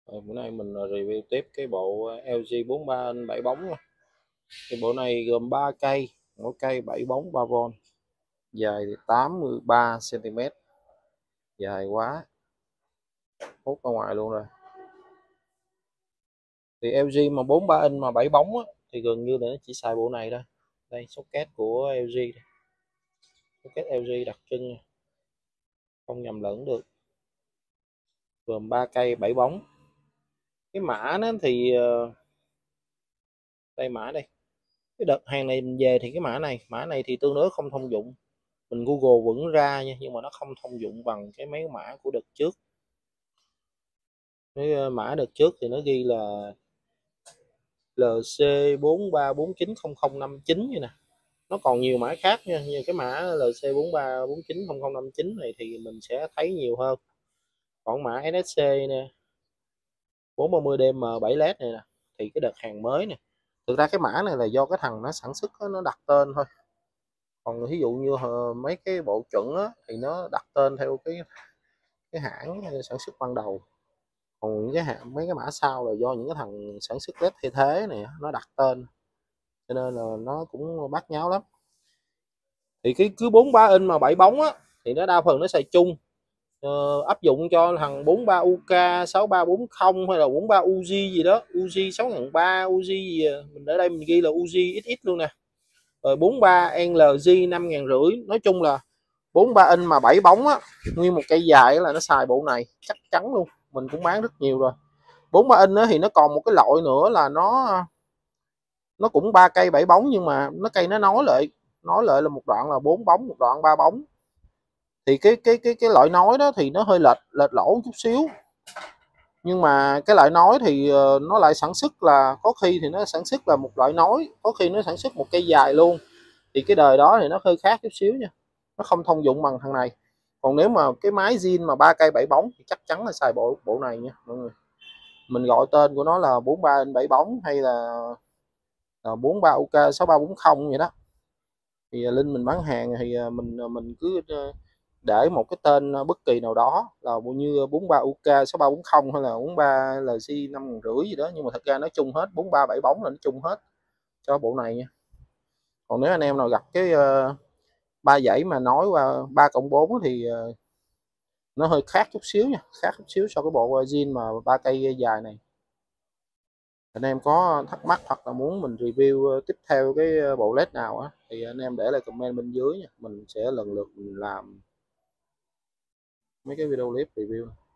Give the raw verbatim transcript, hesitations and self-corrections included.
Rồi, bữa nay mình review tiếp cái bộ lờ giê bốn mươi ba inch bảy bóng nha. Cái bộ này gồm ba cây, mỗi cây bảy bóng ba vôn, dài thì tám mươi ba xăng ti mét, dài quá, hút ra ngoài luôn rồi. Thì lờ giê mà bốn mươi ba inch mà bảy bóng á, thì gần như là nó chỉ xài bộ này thôi. Đây socket của lờ giê, đây. Socket lờ giê đặc trưng nha, không nhầm lẫn được. Gồm ba cây bảy bóng. Cái mã nó thì đây mã đây. Cái đợt hàng này mình về thì cái mã này, mã này thì tương đối không thông dụng. Mình Google vẫn ra nha, nhưng mà nó không thông dụng bằng cái mấy mã của đợt trước. Cái mã đợt trước thì nó ghi là lờ xê bốn ba bốn chín không không năm chín như nè. Nó còn nhiều mã khác nha, như cái mã lờ xê bốn ba bốn chín không không năm chín này thì mình sẽ thấy nhiều hơn. Còn mã ét ét xê nè, bốn ba mươi D M bảy led này nè, thì cái đợt hàng mới nè. Thực ra cái mã này là do cái thằng nó sản xuất nó đặt tên thôi. Còn ví dụ như mấy cái bộ chuẩn á, thì nó đặt tên theo cái cái hãng sản xuất ban đầu. Còn những cái hãng mấy cái mã sau là do những cái thằng sản xuất led thay thế này nó đặt tên, cho nên là nó cũng bát nháo lắm. Thì cái cứ bốn mươi ba inch mà bảy bóng á thì nó đa phần nó xài chung, ờ, áp dụng cho thằng bốn mươi ba U K sáu ba bốn không hay là bốn mươi ba Uzi gì đó, Uzi sáu nghìn ba trăm, Uzi gì à. Mình ở đây mình ghi là Uzi ích ích luôn nè. Rồi bốn mươi ba lờ giê năm nghìn rưỡi. Nói chung là bốn mươi ba inch mà bảy bóng á, nguyên một cây dài là nó xài bộ này chắc chắn luôn. Mình cũng bán rất nhiều rồi. bốn mươi ba inch thì nó còn một cái loại nữa là nó nó cũng ba cây bảy bóng, nhưng mà nó cây nó nói lại nói lại là một đoạn là bốn bóng, một đoạn ba bóng. Thì cái cái cái cái loại nói đó thì nó hơi lệch lệch lỗ chút xíu, nhưng mà cái loại nói thì nó lại sản xuất là có khi thì nó sản xuất là một loại nói, có khi nó sản xuất một cây dài luôn. Thì cái đời đó thì nó hơi khác chút xíu nha, nó không thông dụng bằng thằng này. Còn nếu mà cái máy zin mà ba cây bảy bóng thì chắc chắn là xài bộ bộ này nha mọi người. Mình gọi tên của nó là bốn mươi ba inch bảy bóng hay là, là bốn mươi ba U K sáu ba bốn không vậy đó. Thì link mình bán hàng thì mình mình cứ để một cái tên bất kỳ nào đó, là như bốn mươi ba U K sáu ba bốn không hay là bốn mươi ba lờ giê năm nghìn rưỡi gì đó, nhưng mà thật ra nó chung hết, bốn mươi ba bảy bóng là nó chung hết cho bộ này nha. Còn nếu anh em nào gặp cái ba uh, dãy mà nói qua ba cộng bốn thì uh, nó hơi khác chút xíu nha, khác chút xíu so với bộ zin mà ba cây dài này. Anh em có thắc mắc hoặc là muốn mình review tiếp theo cái bộ led nào á thì anh em để lại comment bên dưới nha, mình sẽ lần lượt mình làm mấy cái video clip review.